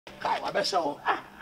Kai, I bet so.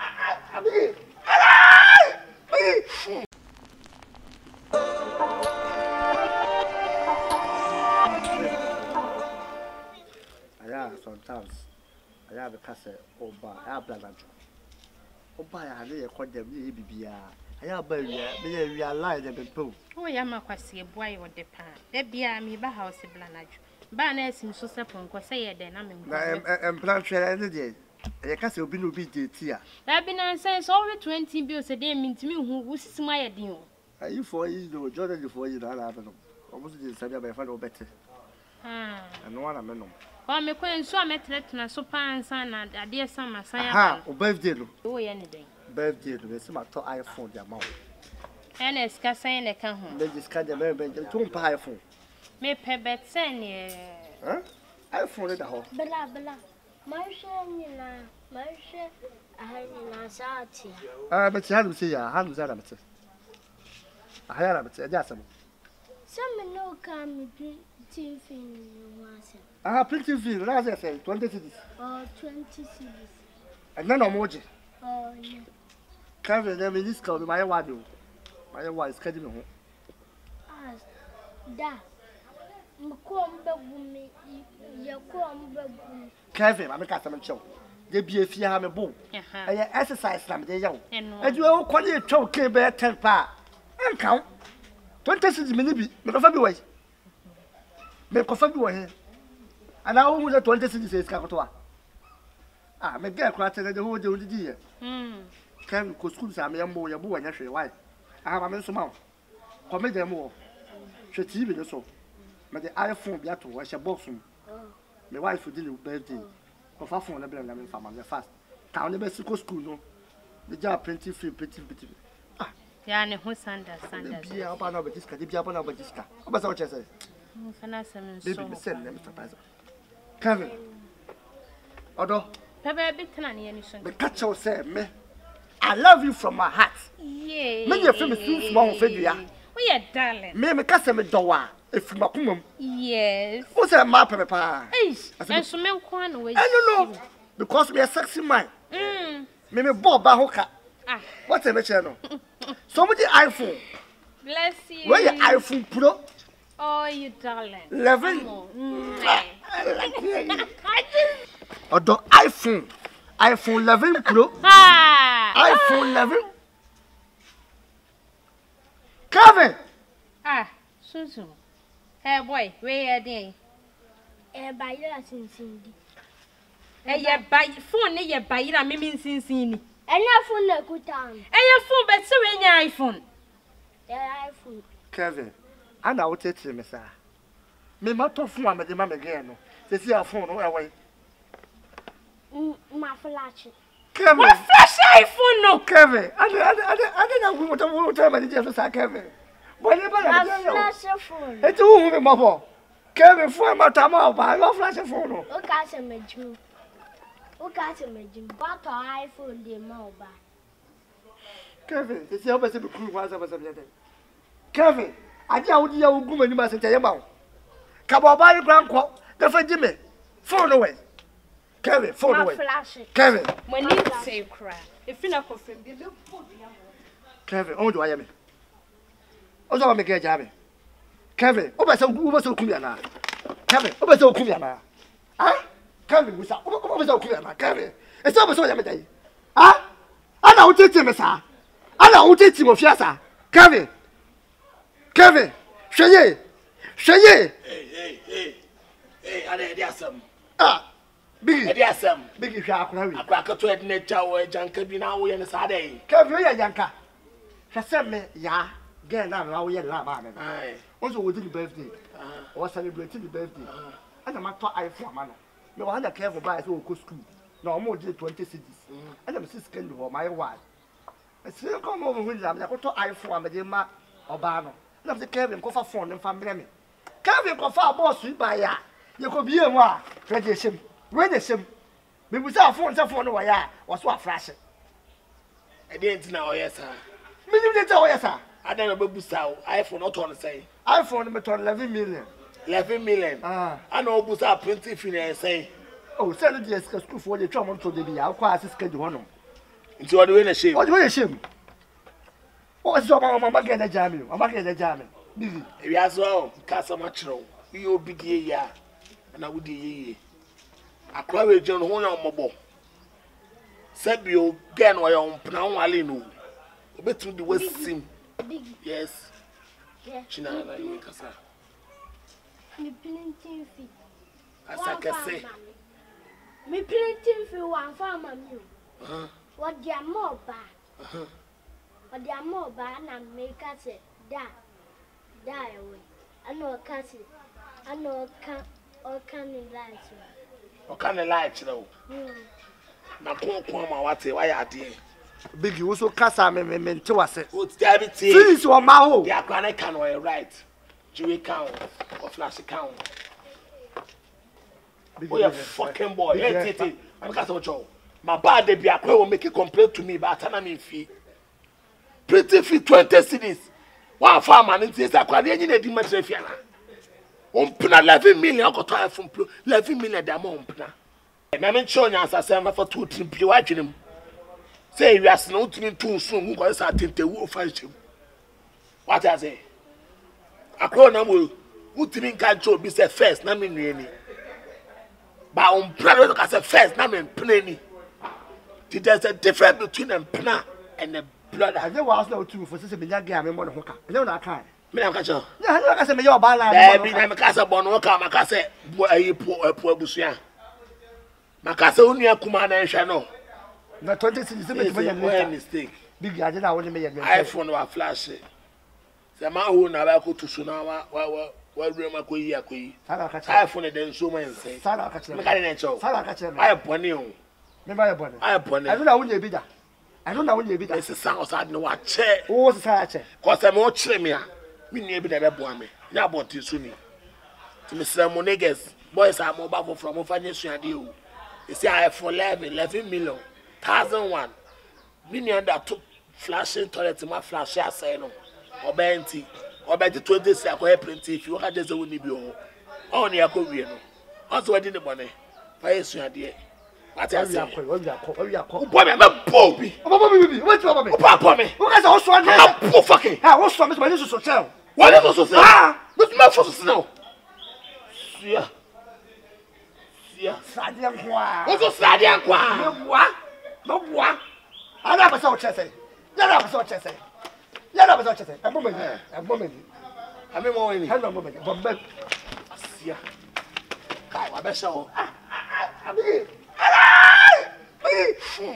Yeah, sometimes I have a castle or bar, I have blood. Oh, by a lay called them, BBA. I have realized that the pool. Oh, Yamakwasi, a boy or the pan. There be a me by house of Blanage. Barnes in so simple, because say then I'm in plant any day. A castle will be here. That been says over 20 bills a day mean to me who was my deal. Are you 4 years old, Jordan, before you don't have them? Almost the same by fellow better. And no one I know. Well, me queen so I met Letna so pan son and a dear summer, Aha, birthday. Oh, anything. Birthday, there's my top iPhone, the amount. And a scarce and a come home. They discard the American two iPhone. Me pebet send iPhone in the hole. Bella. Marcia, I had Sati. But you have to see your hands at it. I have it, just some. Some no come between I have plenty of you, as I say, 20 cities. or 20 cities. And none of emoji. Oh, yeah. Carry them in this call, my wife. My wife is getting home. Ah, da. Mcombe, your combe. Kevin, I'm a customer show. They be a few ham a boom. I exercise them, they young. and You all call it choke, bear 10 pa. And count 20 cities, maybe, make a February. Make a February. And I always at 20 cities is Cacotoa. Ah, make get cratching the whole day of the year. Can go schools, I'm a boy, a boy, and actually, why? I have a man so mouth. Commit them more. Should TV so. But the iPhone, be at to wash a box. My wife would do birthday. Of a phone, I blame them from the fast. Town the best school, no. The job plenty free, pretty. Ah, Yanni, who's under Sanders? be up on over this car, be up on over this car. What's what you say? Baby, Send them, Mr. President. Kevin. Although, Pebble bit any the catcher said, me, I love you from my heart. Yea, Many of them is small figure. we are darling. Me, my customer door, if my cum. Yes. What's a map of a pa? And so milk one away. I don't know. Because we are sexy mind. Me, Bob Bahoka. Ah, What's a channel? Somebody iPhone. bless you. Where your iPhone Pro? Oh, you darling. 11. Although iPhone 11 Pro. Ah, iPhone 11. Kevin. ah, Sunsum. Hey, boy, where are they? By your Cindy. Hey, ya buy phone, ya buy it. I mean, since And your phone, a good time. Hey, your phone, but so in your iPhone. iPhone. Kevin. I now take him, sir. Me, my top phone, I'm the man again. They see our phone away. My flash. Kevin. What flash iPhone, no? Kevin. I didn't know what I want to tell my Jefferson, Kevin. My flash phone. It's who, my boy. Kevin, for my time out, I love flash phone. Look at him, Jim. Look at him, Jim. What iPhone, the mobile. Kevin, it's the opposite of cool ones of us. Kevin, I tell you, woman, you must tell you about. Come on, buy your grandpa, the for Jimmy. Phone away. Kevin, phone away. Kevin. When you say cry, if you're not confirmed, you don't put me. Kevin, oh, do I am? Also, I make a job. Kevin, over so Kumiana. Kevin, over so Kumiana. Ah? Kevin, over so Kumiana. Kevin, it's over so Yamate. Ah? I know what it is, sir. I know what it is, Fiasa. Kevin. Kevin, Shaye. Hey, I did some. Ah, big, There's some. big shark. I crack a tweet nature or junk be now in a Saturday. Kevin, Yanka. Shasem me, ya. Get now, now we are Lama. Aye. Also, we did the birthday. Or celebrating the birthday. And I'm not iPhone, man. No wonder careful by so go school. No more than 20 cities. And I'm still scared for my wife. I still come over with them. I go to iPhone, but they ma Obano. And I'm the Kevin go for phone and family. Kevin go for boss sweet by ya. You could be a one. Tradition. Where the same. We was our phone where ya was what flashing. I didn't know, yes, sir. Me didn't tell you, sir. I don't know about iPhone, not on the say. iPhone number 11 million. 11 million. Ah. I know Busa 20 finance say. Oh, send the school for the trouble to the be. I'll quite schedule one. Into what we shame. What do you shame? What's your mama get a jamming? I'm not getting a jamming. Busy. If you as well, cast a matro. You be ya, and I would ye. I cry with John Horn on mobile. Said you again while you're on Pnawalino. Bet to the West Sim. Yes. China, I make us. Me plenty feet. As I can say. Me plenty feet one farmer new. What they are more bad. What they are more bad and make us die away. I know a cassie. I know or can light. Or can I light, though? Na kwa wate why ade Big you also casa me to us. what's the Please or my home. yeah can can right Jewy count or flash account oh you fucking boy hey I'm cast of job my bad they be akwa will make a complaint to me but I mean fee pretty fee 20 cities one farm and it is akwa dey nyina di matrefia na ompna 11 million ko to iPhone Pro 11 million da mo ompna I mean, show you answer for 2 team. You watching him. Say you are not too soon. Who goes out in the wolf fight him? What I say? I call number who think can show be say first, na mean any. But on brother can say first, na mean plenty. There's a difference between them pna and the blood. I know was no two for such a million game in one hookah. I don't know. Me am catch. Yeah, I say me your bala. Baby, na me kasa bono ka makase boy po abusuan. Makasa uni akuma na nhwe no. Na 20 cities me mistake. Big I didn't want to make a iPhone wa flash. Say ma hu na ba ko tusu na wa room akoyi akoyi. iPhone den so man say. Sara ka Me ka dey na cho. Sara ka chere. I bone o. Me ba bone. I bone. I don't know when you be that. I don't know when you be that. This is sound sad no wa che. Oh, Sara che. Cause me o kire me a. Me nie bi na be boa me. Ya boti so ni. To me say mo niggas. Boys are mobile from ofanye suade o. You see, I have for 11 million, 1,001 million that took flashing toilet in my flash. I say no, or 20, or 20 seconds. I print if you want just a winnie be on your career. Also, I didn't money. Why is your dear? What I say? What you call? Boy, I'm a Bobby. What's wrong with me? Papa, me. Who has also one? Poor fucking. I was from my little hotel. What is also say? Ah, what's my first now? Yeah. Sadia kwa. What's Sadia kwa? No bois. I never saw Chessy. You never saw Chessy. You never saw Chessy. A moment. A moment. I mean, more in Hello, moment. But yeah. I bet so.